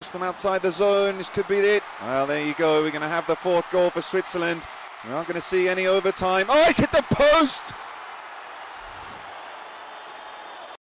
From outside the zone, this could be it. Well, there you go. We're going to have the fourth goal for Switzerland. We aren't going to see any overtime. Oh, it's hit the post!